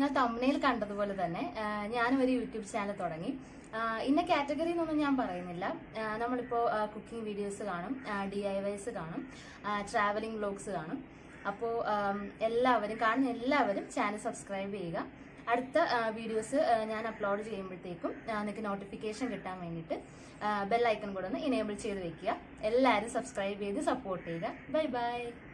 നിങ്ങൾ തമ്പനയിൽ കണ്ടതുപോലെ തന്നെ ഞാനും ഒരു യൂട്യൂബ് ചാനൽ തുടങ്ങി. ഇന്ന കാറ്റഗറി എന്നൊന്നും ഞാൻ പറയുന്നില്ല. നമ്മളിപ്പോ കുക്കിംഗ് വീഡിയോസ് കാണും, DIYs കാണും, ട്രാവലിംഗ് വ്ലോഗ്സ് കാണും. അപ്പോൾ കാണുന്ന എല്ലാവരും ചാനൽ സബ്സ്ക്രൈബ് ചെയ്യുക. അടുത്ത വീഡിയോസ് ഞാൻ അപ്ലോഡ് ചെയ്യുമ്പോഴത്തേക്കും നിങ്ങൾക്ക് നോട്ടിഫിക്കേഷൻ കിട്ടാൻ വേണ്ടിയിട്ട് ബെൽ ഐക്കൺ കൂടെ ഒന്ന് ഇനേബിൾ ചെയ്ത് വെക്കുക. എല്ലാവരും സബ്സ്ക്രൈബ് ചെയ്ത് സപ്പോർട്ട് ചെയ്യുക. Bye by.